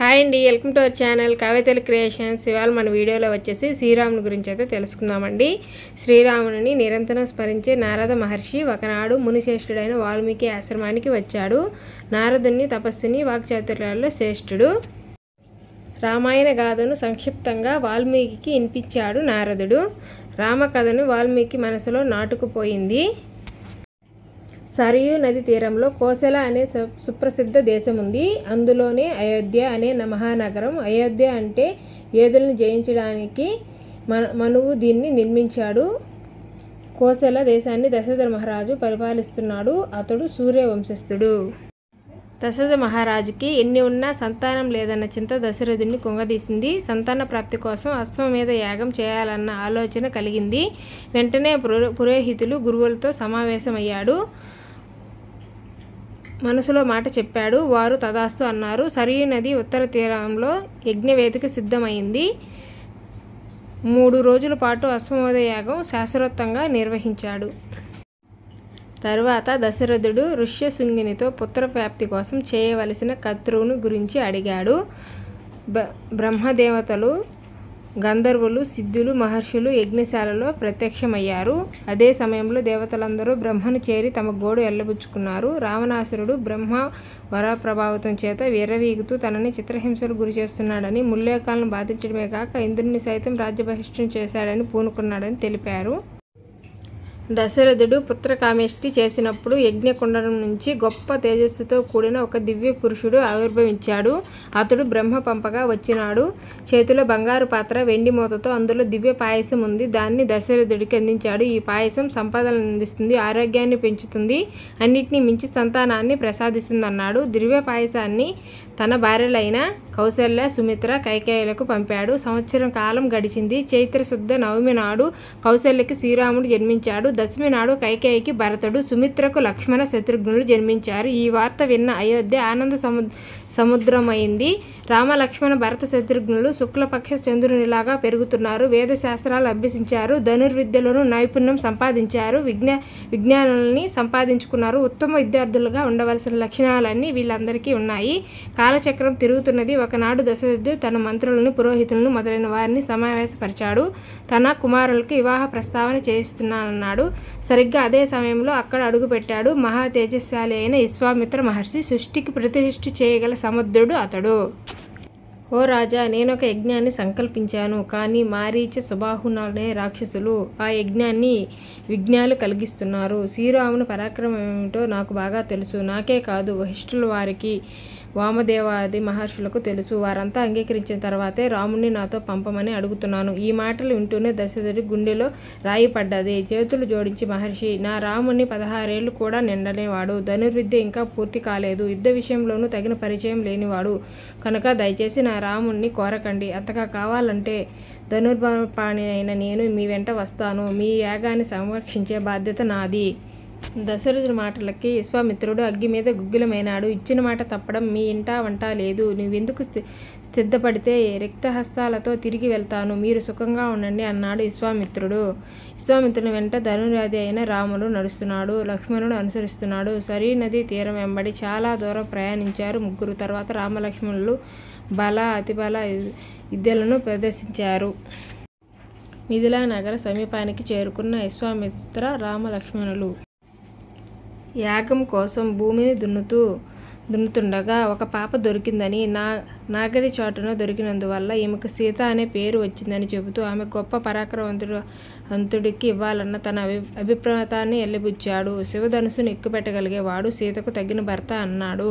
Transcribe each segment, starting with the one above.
Hi అండి, welcome to our channel కవితల creations. ఇవాళ మన వీడియోలో వచ్చేసి శ్రీరాముని గురించి అయితే తెలుసుకుందామండి. శ్రీరాముని నిరంతరం స్మరించే నారద మహర్షి ఒకనాడు మునిశ్రేష్ఠుడైన వాల్మీకి ఆశ్రమానికి వచ్చాడు. నారదుని తపస్సుని వాక్చాతుర్యాల్లో శ్రేష్ఠుడు. రామాయణ గాథను సంక్షిప్తంగా వాల్మీకి వినిపించాడు నారదుడు. రామకథను వాల్మీకి మనసులో నాటుకుపోయింది. సరయూ నది తీరంలో కోసల అనే సుప్రసిద్ధ దేశం ఉంది. అందులోనే అయోధ్య అనే మహానగరం. అయోధ్య అంటే యోధులను జయించడానికి మనువు దీన్ని నిర్మించాడు. కోసల దేశాన్ని దశరథ మహారాజు పరిపాలిస్తున్నాడు. అతడు సూర్యవంశస్థుడు. దశరథ మహారాజుకి ఎన్ని ఉన్నా సంతానం లేదన్న చింత దశరథుడిని కుంగదీసింది. సంతాన ప్రాప్తి కోసం అశ్వమేధ యాగం చేయాలన్న ఆలోచన కలిగింది. వెంటనే పురోహితులు గురువులతో సమావేశమయ్యాడు. మనసులో మాట చెప్పాడు. వారు తదాస్తు అన్నారు. సరయూ నది ఉత్తర తీరంలో యజ్ఞవేదిక సిద్ధమైంది. 3 రోజుల పాటు అశ్వమేధ యాగం శాస్త్రోక్తంగా నిర్వహించాడు. తరువాత దశరథుడు ఋష్యశృంగినితో పుత్రప్రాప్తి కోసం చేయవలసిన కర్తృవుని గురించి అడిగాడు. బ్రహ్మదేవతలు, గంధర్వులు, సిద్ధులు, మహర్షులు యజ్ఞశాలలో ప్రత్యక్షమయ్యారు. అదే సమయంలో దేవతలందరూ బ్రహ్మను చేరి తమ గోడు ఎల్లబుచ్చుకున్నారు. రావణాసురుడు బ్రహ్మ వర ప్రభావితం చేత విర్రవీగుతూ తనని చిత్రహింసలు గురి చేస్తున్నాడని, ముల్లోకాలను బాధించడమే కాక ఇంద్రుని సైతం రాజ్యబహిష్టం చేశాడని పూనుకున్నాడని తెలిపారు. దశరథుడు పుత్రకామేష్టి చేసినప్పుడు యజ్ఞకుండం నుంచి గొప్ప తేజస్సుతో కూడిన ఒక దివ్య పురుషుడు ఆవిర్భవించాడు. అతడు బ్రహ్మ పంపగా వచ్చినాడు. చేతిలో బంగారు పాత్ర, వెండి మూతతో అందులో దివ్య పాయసం ఉంది. దాన్ని దశరథుడికి అందించాడు. ఈ పాయసం సంపదలను అందిస్తుంది, ఆరోగ్యాన్ని పెంచుతుంది, అన్నిటినీ మించి సంతానాన్ని ప్రసాదిస్తుంది అన్నాడు. దివ్య పాయసాన్ని తన భార్యలైన కౌసల్య, సుమిత్ర, కైకేయులకు పంపాడు. సంవత్సరం కాలం గడిచింది. చైత్ర శుద్ధ నవమి నాడు కౌసల్యకి శ్రీరాముడు జన్మించాడు. దశమి నాడు కైకేయికి భరతుడు, సుమిత్రకు లక్ష్మణ, శత్రుఘ్నులు జన్మించారు. ఈ వార్త విన్న అయోధ్య ఆనంద సముద్రమైంది. రామ, లక్ష్మణ, భరత, శత్రుఘ్నులు శుక్లపక్ష చంద్రునిలాగా పెరుగుతున్నారు. వేదశాస్త్రాలు అభ్యసించారు. ధనుర్విద్యలోనూ నైపుణ్యం సంపాదించారు. విజ్ఞానాలని సంపాదించుకున్నారు. ఉత్తమ విద్యార్థులుగా ఉండవలసిన లక్షణాలన్నీ వీళ్ళందరికీ ఉన్నాయి. కాలచక్రం తిరుగుతున్నది. ఒకనాడు దశరథుడు తన మంత్రులను, పురోహితులను మొదలైన వారిని సమావేశపరిచాడు. తన కుమారులకు వివాహ ప్రస్తావన చేయిస్తున్నానన్నాడు. సరిగ్గా అదే సమయంలో అక్కడ అడుగుపెట్టాడు మహా తేజస్శాలి అయిన విశ్వామిత్ర మహర్షి. సృష్టికి ప్రతిష్ఠ చేయగల సముద్రుడు అతడు. ఓ రాజా, నేనొక యజ్ఞాన్ని సంకల్పించాను. కానీ మారీచ, సుబాహుననే రాక్షసులు ఆ యజ్ఞాన్ని విఘ్నాలు కలిగిస్తున్నారు. శ్రీరాముని పరాక్రమం ఏమిటో నాకు బాగా తెలుసు. నాకే కాదు, వశిష్ఠుల వారికి, వామదేవాది మహర్షులకు తెలుసు. వారంతా అంగీకరించిన తర్వాతే రాముణ్ణి నాతో పంపమని అడుగుతున్నాను. ఈ మాటలు వింటూనే దశరథుడి గుండెలో రాయి పడ్డది. చేతులు జోడించి, మహర్షి, నా రాముణ్ణి 16 ఏళ్ళు కూడా నిండనేవాడు. ధనుర్విద్య ఇంకా పూర్తి కాలేదు. యుద్ధ విషయంలోనూ తగిన పరిచయం లేనివాడు. కనుక దయచేసి నా రాముణ్ణి కోరకండి. అంతగా కావాలంటే ధనుర్బాణి అయిన నేను మీ వెంట వస్తాను. మీ యాగాన్ని సంరక్షించే బాధ్యత నాది. దశరథుడి మాటలకి విశ్వామిత్రుడు అగ్గి మీద గుగ్గిలమైనాడు. ఇచ్చిన మాట తప్పడం మీ ఇంటా వంట లేదు. నువ్వెందుకు సిద్ధపడితే రిక్తహస్తాలతో తిరిగి వెళ్తాను. మీరు సుఖంగా ఉండండి అన్నాడు విశ్వామిత్రుని వెంట ధనుర్వాది అయిన రాముడు నడుస్తున్నాడు. లక్ష్మణుడు అనుసరిస్తున్నాడు. సరయూ నది తీరం వెంబడి చాలా దూరం ప్రయాణించారు ముగ్గురు. తర్వాత రామలక్ష్మణులు బల, అతిబల విద్యలను ప్రదర్శించారు. మిథిలా నగర సమీపానికి చేరుకున్న విశ్వామిత్ర, రామలక్ష్మణులు యాగం కోసం భూమిని దున్నుతుండగా ఒక పాప దొరికిందని, నాగరి చాటున దొరికినందువల్ల ఈమెకు సీత అనే పేరు వచ్చిందని చెబుతూ ఆమె గొప్ప పరాక్రమవంతుడికి ఇవ్వాలన్న తన అభిప్రాయాన్ని ఎల్లిబుచ్చాడు. శివధనుసును ఎక్కుపెట్టగలిగేవాడు సీతకు తగిన భర్త అన్నాడు.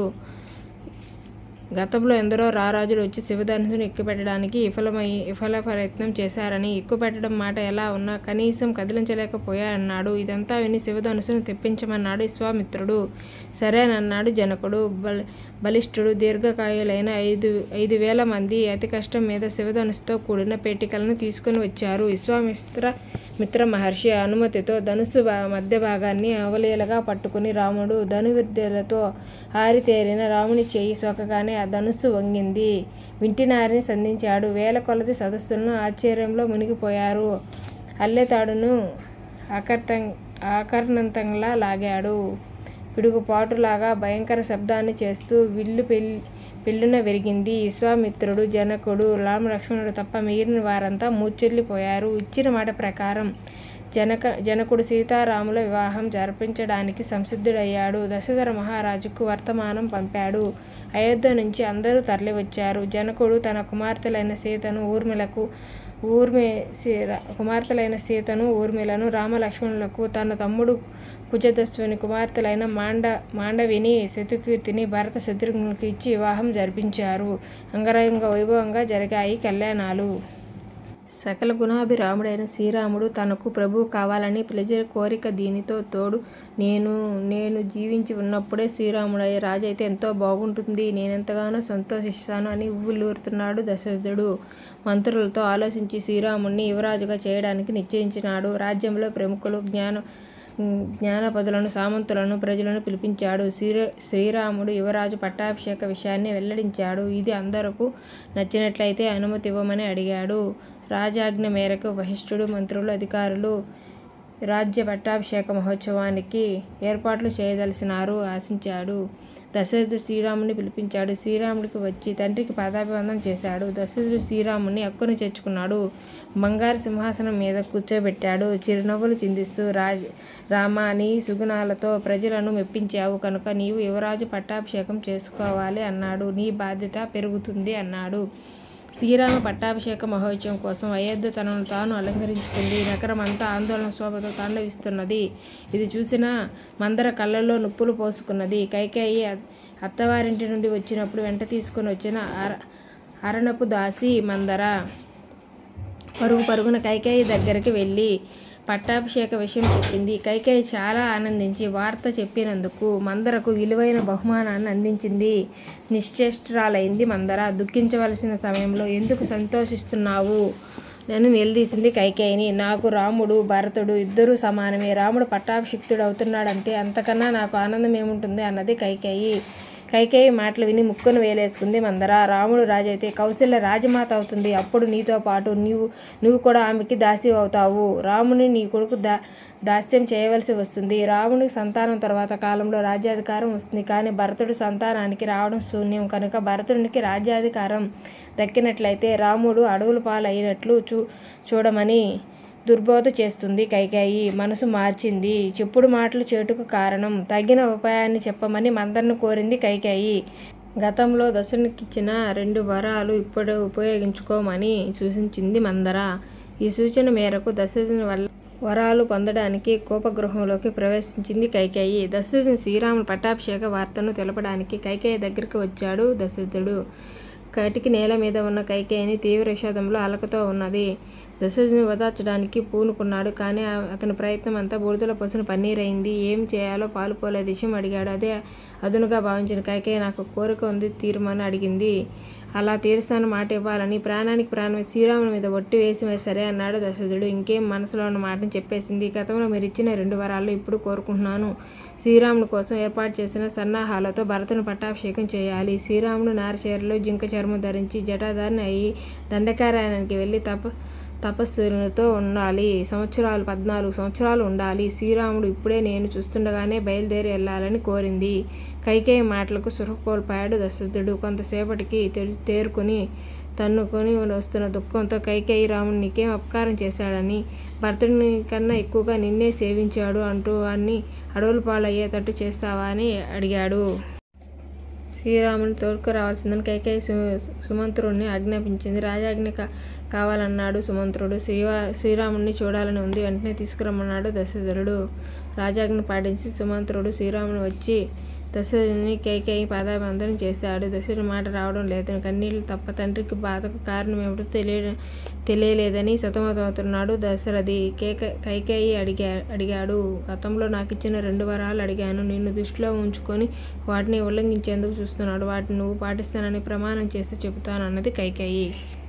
గతంలో ఎందరో రారాజులు వచ్చి శివధనుసును ఎక్కుపెట్టడానికి విఫల ప్రయత్నం చేశారని, ఎక్కుపెట్టడం మాట ఎలా ఉన్నా కనీసం కదిలించలేకపోయారన్నాడు. ఇదంతా విని శివధనుసును తెప్పించమన్నాడు విశ్వామిత్రుడు. సరేనన్నాడు జనకుడు. బలిష్ఠుడు, దీర్ఘకాయులైన 5,000 మంది అతి కష్టం మీద శివధనుసుతో కూడిన పేటికలను తీసుకుని వచ్చారు. విశ్వామిత్ర మహర్షి అనుమతితో ధనుస్సు మధ్య భాగాన్ని అవలీలగా పట్టుకుని రాముడు ధనుర్విద్యలతో ఆరితేరిన రాముని చేయి సోకగానే ఆ ధనుస్సు వంగింది. వింటినారిని సంధించాడు. వేల కొలది సదస్సులను ఆశ్చర్యంలో మునిగిపోయారు. అల్లెతాడును ఆకర్ణంతంగా లాగాడు. పిడుగుపాటులాగా భయంకర శబ్దాన్ని చేస్తూ విల్లు పెళ్ళున విరిగింది. విశ్వామిత్రుడు, జనకుడు, రామలక్ష్మణుడు తప్ప మిగిలిన వారంతా మూర్ఛిల్లిపోయారు. ఇచ్చిన మాట ప్రకారం జనకుడు సీతారాముల వివాహం జరిపించడానికి సంసిద్ధుడయ్యాడు. దశరథ మహారాజుకు వర్తమానం పంపాడు. అయోధ్య నుంచి అందరూ తరలివచ్చారు. జనకుడు తన కుమార్తెలైన ఊర్మిళను రామలక్ష్మణులకు, తన తమ్ముడు కుజదస్సుని కుమార్తెలైన మాండవిని, శతకీర్తిని భరత శత్రుఘ్నులకు ఇచ్చి వివాహం జరిపించారు. అంగరంగ వైభవంగా జరిగాయి కళ్యాణాలు. సకల గుణాభిరాముడైన శ్రీరాముడు తనకు ప్రభువు కావాలని ప్రజల కోరిక. దీనితో తోడు నేను జీవించి ఉన్నప్పుడే శ్రీరాముడయ్యే రాజైతే ఎంతో బాగుంటుంది, నేనెంతగానో సంతోషిస్తాను అని ఉవ్విళ్ళూరుతున్నాడు దశరథుడు. మంత్రులతో ఆలోచించి శ్రీరాముడిని యువరాజుగా చేయడానికి నిశ్చయించినాడు. రాజ్యంలో ప్రముఖులు, జ్ఞానపదులను, సామంతులను, ప్రజలను పిలిపించాడు. శ్రీరాముడు యువరాజు పట్టాభిషేక విషయాన్ని వెల్లడించాడు. ఇది అందరకు నచ్చినట్లయితే అనుమతి ఇవ్వమని అడిగాడు. రాజాజ్ఞ మేరకు వశిష్ఠుడు, మంత్రులు, అధికారులు రాజ్య పట్టాభిషేక మహోత్సవానికి ఏర్పాట్లు చేయదలిసినారు ఆశించాడు. దశరథుడు శ్రీరాముడిని పిలిపించాడు. శ్రీరాముడికి వచ్చి తండ్రికి పాదాభివందనం చేశాడు. దశరథుడు శ్రీరాముడిని హక్కును చేర్చుకున్నాడు. బంగారు సింహాసనం మీద కూర్చోబెట్టాడు. చిరునవ్వులు చిందిస్తూ, రామా, నీ సుగుణాలతో ప్రజలను మెప్పించావు కనుక నీవు యువరాజు పట్టాభిషేకం చేసుకోవాలి అన్నాడు. నీ బాధ్యత పెరుగుతుంది అన్నాడు. శ్రీరామ పట్టాభిషేక మహోత్సవం కోసం అయోధ్య తనను తాను అలంకరించుకుంది. నగరమంతా ఆందోళన శోభతో తాండవిస్తున్నది. ఇది చూసిన మందర కళ్ళల్లో నిప్పులు పోసుకున్నది. కైకేయి అత్తవారింటి నుండి వచ్చినప్పుడు వెంట తీసుకుని వచ్చిన అరణపు దాసి మందర పరుగున కైకేయి దగ్గరికి వెళ్ళి పట్టాభిషేక విషయం చెప్పింది. కైకేయి చాలా ఆనందించి వార్త చెప్పినందుకు మందరకు విలువైన బహుమానాన్ని అందించింది. నిశ్చేష్టురాలైంది మందర. దుఃఖించవలసిన సమయంలో ఎందుకు సంతోషిస్తున్నావు నన్ను నిలదీసింది కైకేయిని. నాకు రాముడు, భరతుడు ఇద్దరూ సమానమే. రాముడు పట్టాభిషిక్తుడు అవుతున్నాడంటే అంతకన్నా నాకు ఆనందం ఏముంటుంది అన్నది కైకేయి మాటలు విని ముక్కును వేలేసుకుంది మందర. రాముడు రాజైతే కౌశల్య రాజమాత అవుతుంది. అప్పుడు నీతో పాటు నువ్వు కూడా ఆమెకి దాసి అవుతావు. రాముని నీ కొడుకు దాస్యం చేయవలసి వస్తుంది. రామునికి సంతానం తర్వాత కాలంలో రాజ్యాధికారం వస్తుంది. కానీ భరతుడి సంతానానికి రావడం శూన్యం కనుక భరతుడికి రాజ్యాధికారం దక్కినట్లయితే రాముడు అడవుల పాలైనట్లు చూడమని దుర్బోధ చేస్తుంది. కైకేయి మనసు మార్చింది. చెప్పుడు మాటలు చేటుకు కారణం. తగిన ఉపాయాన్ని చెప్పమని మందరను కోరింది కైకేయి. గతంలో దశరథునికిచ్చిన 2 వరాలు ఇప్పుడు ఉపయోగించుకోమని సూచించింది మందర. ఈ సూచన మేరకు దశరథుని వరాలు పొందడానికి కోపగృహంలోకి ప్రవేశించింది కైకేయి. దశరథుని శ్రీరాముని పట్టాభిషేక వార్తను తెలపడానికి కైకేయి దగ్గరికి వచ్చాడు దశరథుడు. కటికి నేల మీద ఉన్న కైకేయిని తీవ్ర విషాదంలో అలకతో ఉన్నది. దశరథుని ఓదార్చడానికి పూనుకున్నాడు. కానీ అతని ప్రయత్నం అంతా బూడిదలో పోసిన పన్నీరైంది. ఏం చేయాలో పాలుపోలే విషయం అడిగాడు. అదే అదునుగా భావించిన కైకేయి నాకు కోరిక ఉంది తీర్మని అడిగింది. అలా తీరుస్తాను మాట ఇవ్వాలని ప్రాణానికి ప్రాణం శ్రీరాముని మీద ఒట్టి వేసి సరే అన్నాడు దశరథుడు. ఇంకేం మనసులో ఉన్న మాటని చెప్పేసింది. గతంలో మీరు ఇచ్చిన 2 వరాలు ఇప్పుడు కోరుకుంటున్నాను. శ్రీరాముని కోసం ఏర్పాటు చేసిన సన్నాహాలతో భరతుని పట్టాభిషేకం చేయాలి. శ్రీరాముడు నారచీరలో జింక చర్మం ధరించి జటాధారిని అయి దండకారణ్యానికి వెళ్ళి తపస్సులతో ఉండాలి. 14 సంవత్సరాలు ఉండాలి. శ్రీరాముడు ఇప్పుడే నేను చూస్తుండగానే బయలుదేరి వెళ్ళాలని కోరింది. కైకేయి మాటలకు సుఖ కోల్పోయాడు దశరథుడు. కొంతసేపటికి తేరుకుని తన్నుకొని వస్తున్న దుఃఖంతో కైకేయి రాముడు నీకేం అపకారం చేశాడని, భరతుడిని కన్నా ఎక్కువగా నిన్నే సేవించాడు అంటూ వాడిని అడవుల పాలయ్యేటట్టు చేస్తావా అని అడిగాడు. శ్రీరాముని తోడుకు రావాల్సిందని కైకేయి సుమంత్రుడిని ఆజ్ఞాపించింది. రాజాజ్ఞ కావాలన్నాడు సుమంత్రుడు. శ్రీరాముడిని చూడాలని ఉంది, వెంటనే తీసుకురమ్మన్నాడు దశరథుడు. రాజాజ్ఞ పాటించి సుమంత్రుడు శ్రీరాముని వచ్చి దశరథుని కైకేయి పాదాభివందనం చేశాడు. దశరథుడి మాట రావడం లేదని, కన్నీళ్లు తప్ప తండ్రికి బాధకు కారణం ఏమిటో తెలియలేదని సతమతమవుతున్నాడు దశరథి. కైకేయి అడిగాడు. గతంలో నాకు ఇచ్చిన 2 వరాలు అడిగాను. నిన్ను దృష్టిలో ఉంచుకొని వాటిని ఉల్లంఘించేందుకు చూస్తున్నాడు. వాటిని నువ్వు పాటిస్తానని ప్రమాణం చేసి చెబుతాను అన్నది కైకేయి.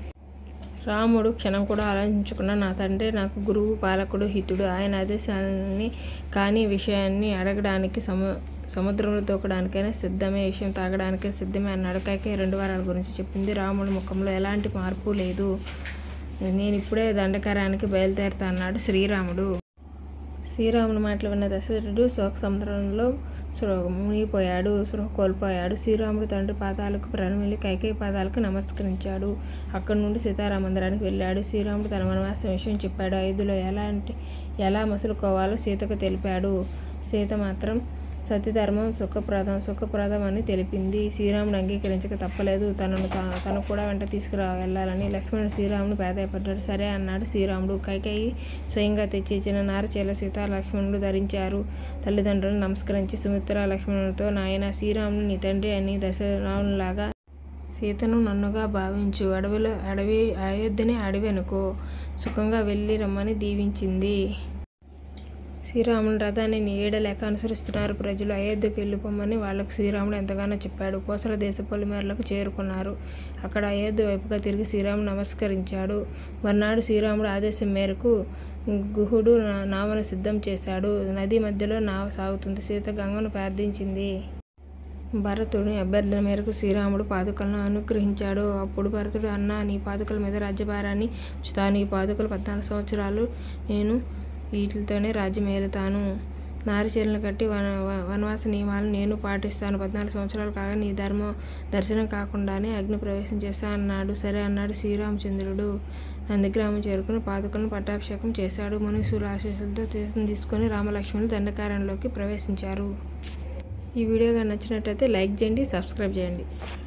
రాముడు క్షణం కూడా ఆలోచించకుండా నా తండ్రి నాకు గురువు, పాలకుడు, హితుడు. ఆయన ఆదేశాలని కాని విషయాన్ని అడగడానికి సముద్రంలో దూకడానికైనా సిద్ధమే, విషయం తాగడానికైనా సిద్ధమే అన్నాడు. కైకేయి 2 వరాల గురించి చెప్పింది. రాముడి ముఖంలో ఎలాంటి మార్పు లేదు. నేను ఇప్పుడే దండకారణ్యానికి బయలుదేరుతా అన్నాడు శ్రీరాముడు. శ్రీరాముని మాటలు విన్న దశరథుడు శోక సముద్రంలో మునిగిపోయాడు, స్పృహ కోల్పోయాడు. శ్రీరాముడు తండ్రి పాదాలకు ప్రణమిల్లి కైకేయి పాదాలకు నమస్కరించాడు. అక్కడి నుండి సీతారామందిరానికి వెళ్ళాడు. శ్రీరాముడు తన వనవాసం విషయం చెప్పాడు. అయోధ్యలో ఎలా మసులుకోవాలో సీతకు తెలిపాడు. సీత మాత్రం సత్యధర్మం సుఖప్రదం అని తెలిపింది. శ్రీరాముడు అంగీకరించక తప్పలేదు. తను కూడా వెంట వెళ్ళాలని లక్ష్మణుడు శ్రీరాముడు ప్రాధాయపడ్డాడు. సరే అన్నాడు శ్రీరాముడు. కైకేయి స్వయంగా తెచ్చి ఇచ్చిన నారచీల సీత లక్ష్మణుడు ధరించారు. తల్లిదండ్రులను నమస్కరించి సుమిత్ర లక్ష్మణుడితో, నాయన శ్రీరాముడు నీ తండ్రి అని దశరాములాగా సీతను నన్నుగా భావించు. అయోధ్యని అడవి అనుకో. సుఖంగా వెళ్ళి రమ్మని దీవించింది. శ్రీరాముని రథాన్ని ఏడలేక అనుసరిస్తున్నారు ప్రజలు. అయోధ్యకు వెళ్ళిపోమని వాళ్లకు శ్రీరాముడు ఎంతగానో చెప్పాడు. కోసల దేశ పొలిమేరలకు చేరుకున్నారు. అక్కడ అయోధ్య వైపుగా తిరిగి శ్రీరాముడు నమస్కరించాడు. మర్నాడు శ్రీరాముడు ఆదేశం మేరకు గుహుడు నావను సిద్ధం చేశాడు. నది మధ్యలో నావ సాగుతుంది. సీత గంగను ప్రార్థించింది. భరతుడి అభ్యర్థన మేరకు శ్రీరాముడు పాదుకలను అనుగ్రహించాడు. అప్పుడు భరతుడు, అన్నా, నీ పాదుకల మీద రాజ్యభారాన్ని ఉంచుతాను. ఈ పాదుకలు 14 సంవత్సరాలు నేను వీటితోనే రాజ్యం ఏలుతాను. నారిచీలను కట్టి వనవాస నియమాలను నేను పాటిస్తాను. 14 సంవత్సరాలు కాగా నీ దర్శనం కాకుండానే అగ్ని ప్రవేశం చేస్తా అన్నాడు. సరే అన్నాడు శ్రీరామచంద్రుడు. నందిగ్రామం చేరుకుని పాదుకలను పట్టాభిషేకం చేశాడు. మునీశ్వరుల ఆశీస్సులతో తీర్థం తీసుకుని రామలక్ష్మణులు దండకారణ్యంలోకి ప్రవేశించారు. ఈ వీడియో నచ్చినట్లయితే లైక్ చేయండి, సబ్స్క్రైబ్ చేయండి.